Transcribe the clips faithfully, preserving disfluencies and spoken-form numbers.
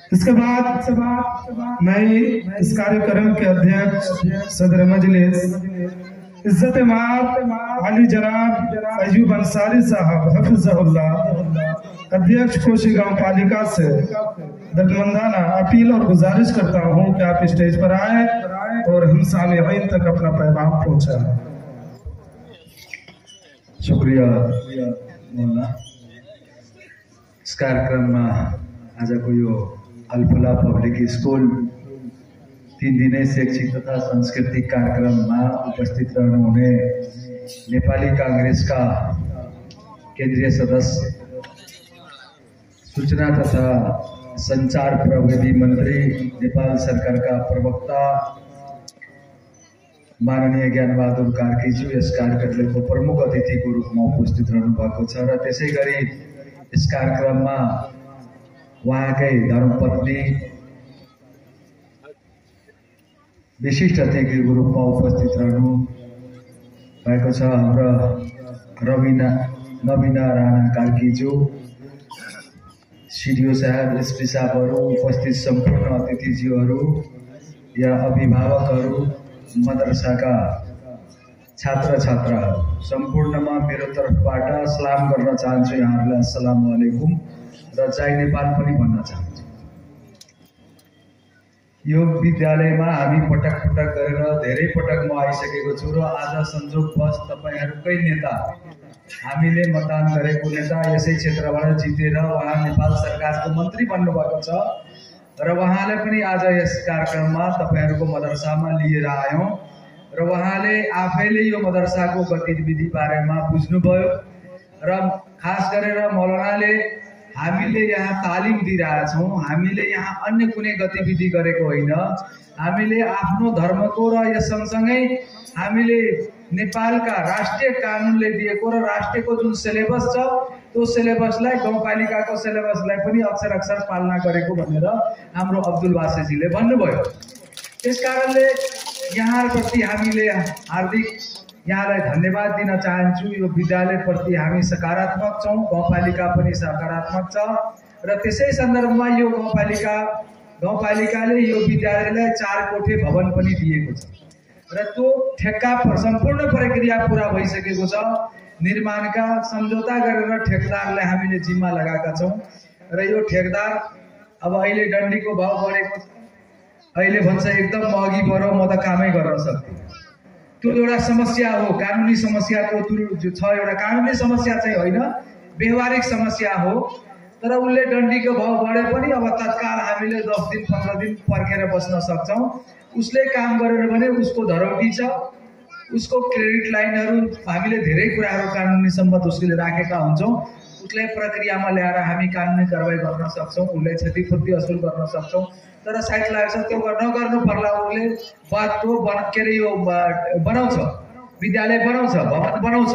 इसके बाद मैं इस कार्यक्रम के अध्यक्ष सदर मजलिस इज्जत माब अली जनाब अयूब अंसारी साहब हफिज़हुल्लाह अध्यक्ष कोशी गांव पालिका से दरमंदाना अपील और गुजारिश करता हूं कि आप स्टेज पर आए और हम सामीईन तक अपना पैगाम पहुंचाएं। शुक्रिया मोहल्ला। इस कार्यक्रम में आज को यो अल्फला पब्लिक स्कूल तीन दिने शैक्षिक तथा सांस्कृतिक कार्यक्रम में उपस्थित रहने नेपाली कांग्रेस का केंद्रीय सदस्य सूचना तथा संचार प्रविधि मंत्री नेपाल सरकार का प्रवक्ता माननीय ज्ञान बहादुर कार्कीज्यू यस कार्यक्रम को प्रमुख अतिथि को रूप में उपस्थित रहनु भएको छ र त्यसै गरी इस कार्यक्रम में वहाँकै धर्मपत्नी विशिष्ट अतिथि को रूप में उपस्थित रहनु भएको छ हाम्रो रविना नवीना राणा कार्कीज्यू, सीडीओ साहब, एसपी साहबहरू, उपस्थित संपूर्ण अतिथिज्यूहरू या अभिभावकहरू, मदरसाका छात्र छात्राहरू सम्पूर्णमा मेरो तर्फबाट सलाम गर्न चाहन्छु यहाँहरूलाई। अस्सलामु अलैकुम र जय नेपाल पनि भन्न चाहन्छु। यो विद्यालयमा हामी पटक पटक गरेर धेरै पटक म आइसकेको छु र आज संजोगवश तपाईहरुकै नेता, हामीले मतदान गरेको नेता, यसै क्षेत्रबाट जितेर उहाँ नेपाल सरकारको मन्त्री बन्नुभएको छ र उहाँले पनि आज यस कार्यक्रममा तपाईहरुको मदरसामा लिएर आयौं र उहाँले आफैले यो मदरसाको गतिविधि बारेमा बुझ्नुभयो र खास गरेर मौलानाले हामीले यहाँ तालिम दिइरहेछौं, हामीले यहाँ अन्य कुनै गतिविधि गरेको होइन, हामीले आफ्नो धर्मको र यस सँगसँगै हामीले नेपालका राष्ट्रिय कानुनले दिएको र राष्ट्रको जुन सिलेबस छ त्यो सिलेबसलाई गाउँपालिकाको सिलेबसलाई पनि अक्षर अक्षर पालना गरेको भनेर हाम्रो अब्दुल वासेजीले भन्नुभयो। त्यसकारणले यहाँप्रति हामीले हार्दिक यहाँलाई धन्यवाद दिन चाहन्छु। यो विद्यालय प्रति हामी सकारात्मक छौं, गाउँपालिका पनि सकारात्मक छ र त्यसै सन्दर्भमा यो गाउँपालिका गाउँपालिकाले यो विद्यालयलाई चार कोठे भवन पनि दिएको छ र त्यो ठेक्का सम्पूर्ण प्रक्रिया पूरा भइसकेको छ। निर्माणका सम्झौता गरेर ठेकदारलाई हामीले जिम्मा लगाएका छौं र यो ठेकदार अब अहिले डन्डीको भाव बढेको छ, अहिले भन्छ एकदम अघि बढो, म त कामै गर्न सक्दिनँ। त्यो एउटा समस्या हो, कानुनी समस्याको जो छ एउटा कानुनी समस्या चाहिँ होइन, व्यवहारिक समस्या हो। तर उसले डन्डीको भाव बढे पनि अब तत्काल हामीले दस दिन पन्ध्र दिन पर्खेर बस्न सक्छौं। उसले काम गरेर भने उसको धरौटी छ, उसको क्रेडिट लाइनहरू, हामीले धेरै कुराहरू कानुनी सम्बन्ध उसले राखेका हुन्छौं। उसलाई प्रक्रियामा ल्याएर हामी कानुनी कारबाही गर्न सक्छौं, उसलाई क्षतिपूर्ति असुल गर्न सक्छौं। तर सायद लाग्छ त्यो नगर्नु पर्ला, उसले बाटो बन के अरे यो बनाउँछ, विद्यालय बनाउँछ, भवन बनाउँछ।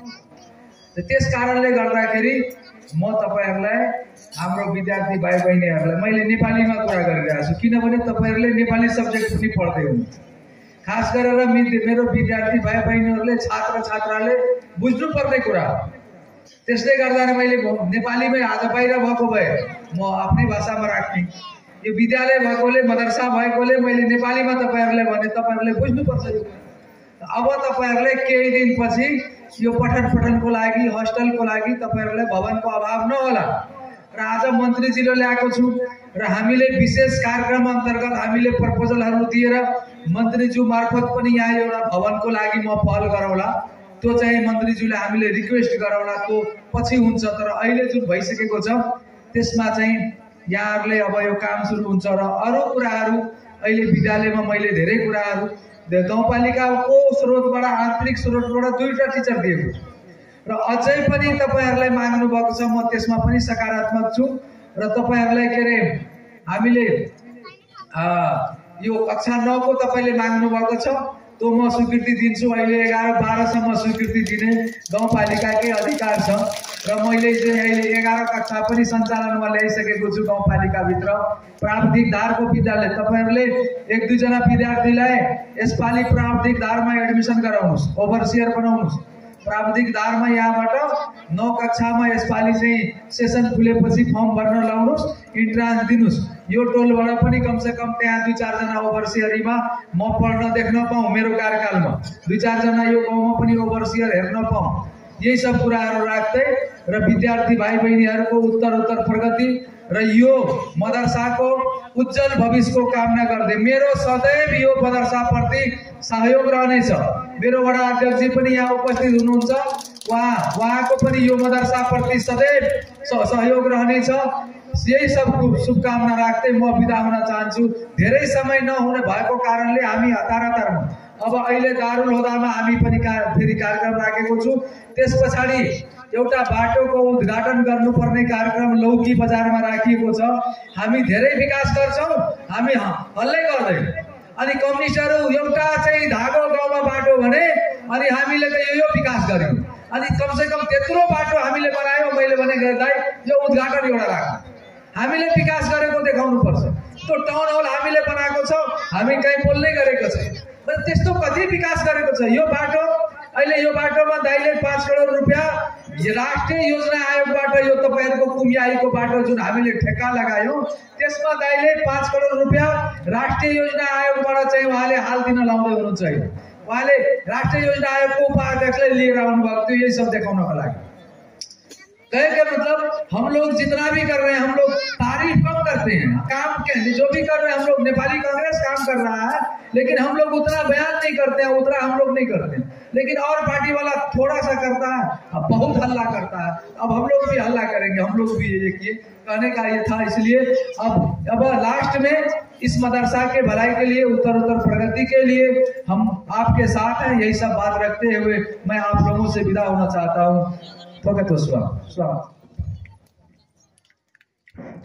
त्यस कारणले गर्दाखेरि म तपाईहरुलाई, हाम्रो विद्यार्थी भाइ बहिनीहरुलाई मैले नेपालीमा कुरा गरिरहेको छु, किनभने तपाईहरुले नेपाली सब्जेक्ट पनि पढ्दै हुनुहुन्छ। खास गरेर मेरो विद्यार्थी भाइ बहिनीहरुले, छात्र छात्राले बुझ्नु पर्ने कुरा हो। त्यसले गर्दा मैले नेपालीमै आज बाहिर भएको भए म आफ्नै भाषामा राख्ने, यो विद्यालय भएकोले, मदरसा भएकोले मैले नेपालीमा तपाईहरुलाई भने तपाईहरुले बुझ्नुपर्छ यो। अब तपाईहरुले केही दिनपछि यो पठन पठनको लागि, होस्टलको लागि तपाईहरुलाई भवनको अभाव नहोला र आज मन्त्रीजीले ल्याएको छु र हामीले विशेष कार्यक्रम अन्तर्गत हामीले प्रपोजलहरू दिएर मन्त्रीज्यू मार्फत पनि यहाँ एउटा भवनको लागि म पहल गरौँला। त्यो चाहिँ मन्त्रीज्यूले हामीले रिक्वेस्ट गरौँला, त्यो पछि हुन्छ। तर अहिले जुन भइसकेको छ त्यसमा चाहिँ यहाँहरूले अब यो काम सुरु हुन्छ र अरू कुराहरू अहिले विद्यालयमा मैले धेरै कुराहरू गाउँपालिकाको स्रोतबाट, आन्तरिक स्रोतबाट दुईटा टिचर दिएको छु र अझै पनि तपाईहरुलाई माग्नु भएको छ, म त्यसमा पनि सकारात्मक छु र तपाईहरुलाई के अरे हामीले यो कक्षा नौ को तपाईले माग्नु भएको छ त्यो म स्वीकृति दिन्छु। अहिले एघार बाह्र सम्म स्वीकृति दिने गाउँपालिकाकै अधिकार छ र मैले चाहिँ अहिले एघार कक्षा पनि सञ्चालनमा ल्याइसकेको छु गाउँपालिकाभित्र। प्राविधिक धारको विद्यालय तपाईहरुले एक दुई जना विद्यार्थीलाई यसपालि प्राविधिक धारमा एडमिसन गराउनुस्, ओभरसियर बनाउनुस्। प्राविधिकदारमा यहाँबाट नौ कक्षामा यसपालि चाहिँ सेसन खुलेपछि फर्म भर्न लाउनुस्, इन्ट्रान्स दिनुस्। यो टोलबाट पनि कमसे कम त्यहाँ दुई चारजना ओभरसियरीमा म पढ्न देख्न पाऊँ, मेरो कार्यकालमा दुई चारजना यो गाउँमा पनि ओभरसियर हेर्न पाऊँ। यही सब कुराहरू राख्दै र विद्यार्थी भाइ बहिनीहरूको उत्तर उत्तर प्रगति र यो मदरसाको उज्जवल भविष्यको कामना गर्दै मेरो सदैव यो मदरसाप्रति सहयोग रहनेछ। मेरो वडा अध्यक्षजी पनि यहाँ उपस्थित हुनुहुन्छ, उहाँ उहाँको पनि यो मदरसाप्रति सदैव सहयोग रहनेछ। यही सब शुभकामना राख्दै म बिदा हुन चाहन्छु। धेरै समय नहुने भएको कारणले हामी हतार हतारमा अब अहिले दारुल हुदामा हामी पनि फेरि कार्यक्रम राखेको छु। त्यस पछाडि एउटा बाटोको उद्घाटन गर्नुपर्ने कार्यक्रम लौकी बजारमा राखिएको छ। हामी धेरै विकास गर्छौँ, हामी हल्लै गर्दैनौँ। अनि कम्युनिस्टहरू एउटा चाहिँ धागो गाउँमा बाटो भने अनि हामीले त यो विकास गर्यौँ, अनि कमसे कम त्यत्रो बाटो हामीले बनायौँ। मैले भने दाइ यो उद्घाटन एउटा राख्नु, हामीले विकास गरेको देखाउनुपर्छ। त्यो टाउन हल हामीले बनाएको छ, हामी कहीँ बोल्दै गरेको छ, त्यस्तो कति विकास गरेको छ। यो बाटो अहिले यो बाटोमा दाइले पाँच करोड रुपियाँ राष्ट्रिय योजना आयोगबाट यो तपाईँहरूको कुमियाईको बाटो जुन हामीले ठेक्का लगायौँ त्यसमा दाइले पाँच करोड रुपियाँ राष्ट्रिय योजना आयोगबाट चाहिँ उहाँले हाल दिन लाउँदै हुनुहुन्छ। उहाँले राष्ट्रिय योजना आयोगको उपाध्यक्षलाई लिएर आउनुभएको थियो यही सब देखाउनको लागि। कहे का मतलब हम लोग जितना भी कर रहे हैं, हम लोग तारीफ कम करते हैं, काम के जो भी कर रहे हैं हम लोग, नेपाली कांग्रेस काम कर रहा है लेकिन हम लोग उतना बयान नहीं करते हैं, उतना हम लोग नहीं करते हैं। लेकिन और पार्टी वाला थोड़ा सा करता है, अब बहुत हल्ला करता है। अब हम लोग भी हल्ला करेंगे, हम लोग भी ये किए, कहने का ये था। इसलिए अब अब लास्ट में इस मदरसा के भलाई के लिए, उत्तर उत्तर प्रगति के लिए हम आपके साथ हैं। यही सब बात रखते हुए मैं आप लोगों से विदा होना चाहता हूँ। तो स्वागत स्वागत।